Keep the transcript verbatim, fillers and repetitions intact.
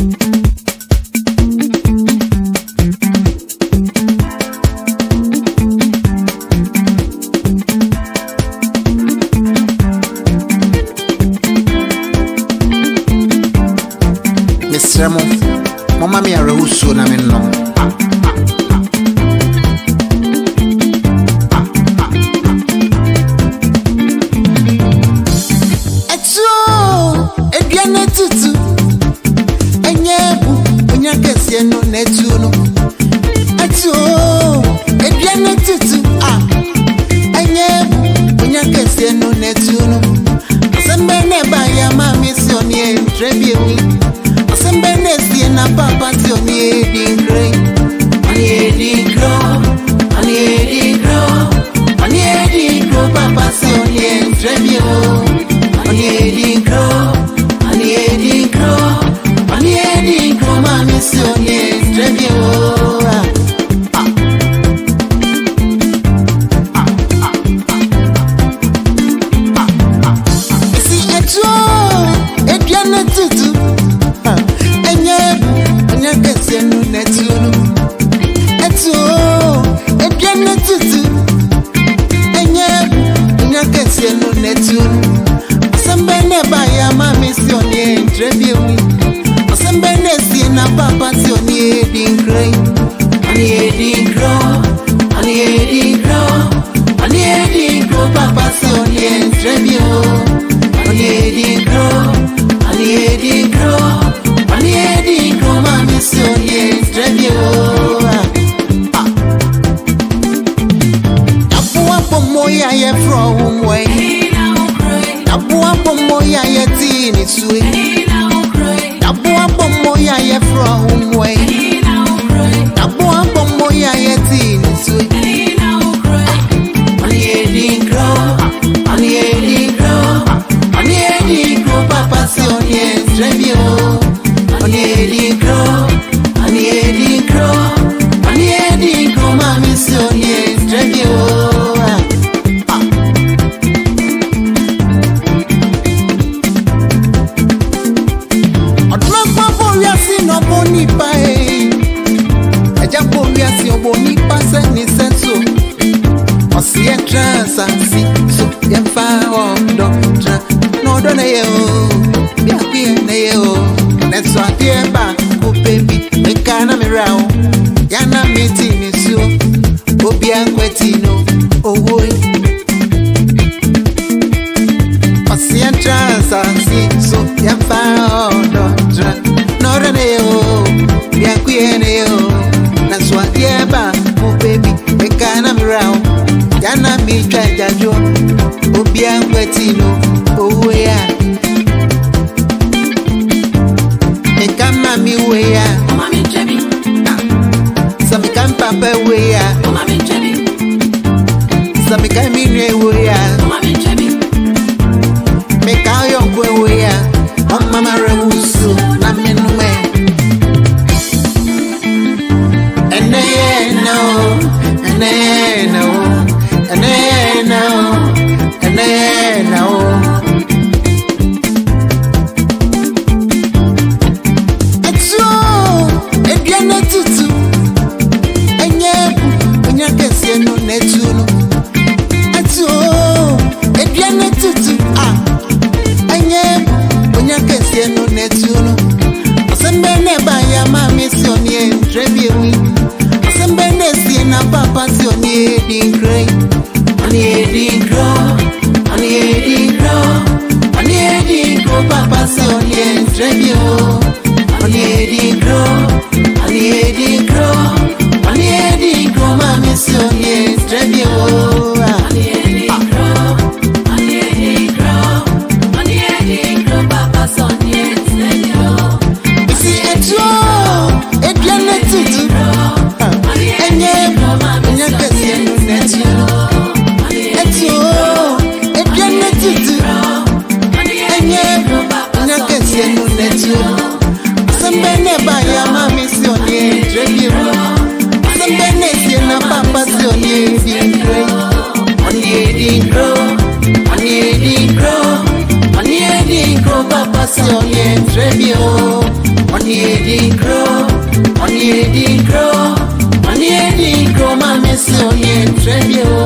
Remo, Mama mia rehusu na minno. Etu, ediane tutu, enyebu, onyakesi eno netu no. Etu, ediane tutu, ah, enyebu, onyakesi eno netu no. Asembe neba ya mami sionie trebiwi. Sembenesi na papa sioni edi grey, ani edi grow, ani edi grow, ani edi grow papa sioni trebio, ani edi grow, ani edi grow, ani edi grow mami sioni trebio. Esi etu, ediane tutu. Onyakesienu netunu etu ediane tutu enyebu onyakesienu netunu asembene baya mami sioni entrebiwi asembene si na papa sioni edingre ani edingro ani edingro ani edingro papa sioni entrebiwo ani edingro ani edingro ani edingro mami sioni entrebiwo Abuwa moya ye from way Abuwa moya ye tini sui Abuwa moya ye from way Abuwa moya ye tini sui Ani edingro ani edingro ani edingro papa sioni entrebiwo Ani edingro ani edingro ani edingro mami sioni entrebiwo Nipa eh Eja poria si obo nipa se ni senso Osi e transansi So ye fa ondo tra No do ne ye o Bia kwe ne ye o Netso adie ba Ko baby Meka na mi rao Yana mi ti mi su Obi ankweti no Owoi Osi e transansi So ye fa ondo tra No do ne ye o Bia kuyene yo Na swadie ba Mo baby Meka na mirao Yana mi chwa jajo Obi ankweti no Owe ya Meka mami we ya Mami chebi Sa meka mpapa we ya Mami chebi Sa meka minwe we ya Mami chebi Meka yonkwe we ya O mama rehusu Na minume And they know, and they know, and they know, and they know. It's so, if you're not tutu, and you, when you can see no netuno. It's so, if you're not tutu, ah, and you, when you can see no netuno. Asembene baya mami sioni entrebiwi. Asembene na papa sioni edingre. Ani edingro, ani edingro, ani edingro papa sioni entrebiwo. Ani edingro, ani edingro, ani edingro mami sioni entrebiwo. Ani edingro, ani edingro, ani edingro papa sioni entrebiwo. Isi etu, ediane tutu. Enye, onyakesi eno netu. Etu, ediane tutu. Enye, onyakesi eno netu. Asembene baya mami sioni entrebiwo. Asembene si na papa sioni edingre. Ani edingro, ani edingro, ani edingro papa sioni entrebiwo. Money Eddie Crow, Money Eddie Crow, Money Eddie Crow, my miss on your tribute.